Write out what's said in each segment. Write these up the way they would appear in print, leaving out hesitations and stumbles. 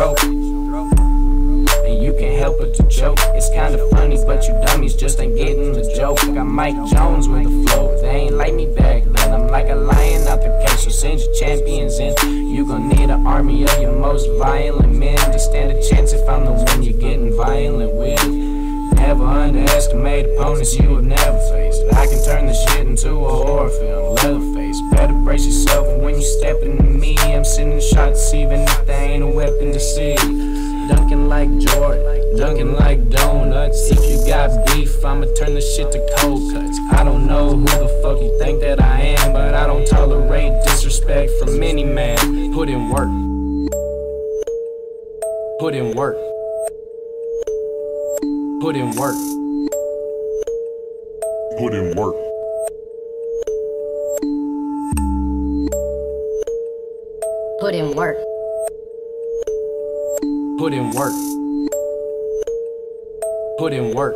throat, and you can't help but to joke. It's kinda funny, but you dummies just ain't getting the joke. Got Mike Jones with the flow, they ain't like me back then. I'm like a lion out the cage, so send your champions in. You gon' need an army of your most violent men to stand a chance if I'm the one you're getting violent with. Never underestimate opponents you have never faced. I can turn this shit into a horror film, Leatherface. Better brace yourself when you step into me. I'm sending shots even if they ain't a weapon to see. Dunking like Jordan, dunking like donuts. If you got beef, I'ma turn this shit to cold cuts. I don't know who the fuck you think that I am, but I don't tolerate disrespect from any man. Put in work. Put in work. Put in work. Put in work. Put in work. Put in work. Put in work.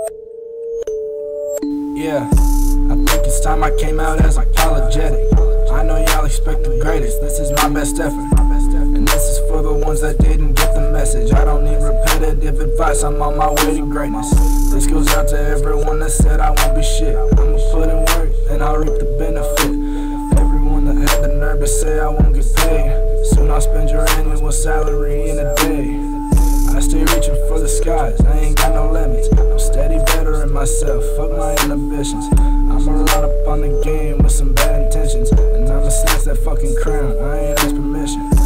Yeah, I think it's time I came out as apologetic. I know y'all expect the greatest, this is my best effort. And this is for the ones that didn't get the message. I don't need repetitive advice, I'm on my way to greatness. This goes out to everyone that said I won't be shit. I'ma put in work and I'll reap the benefit. Everyone that had the nerve to say I won't get paid, soon I'll spend your annual salary in a day. I stay reaching for the skies, I ain't got no limits. I'm steady bettering myself, fuck my inhibitions. I'ma run up on the game with some bad intentions, and I'ma snatch that fucking crown, I ain't asked permission.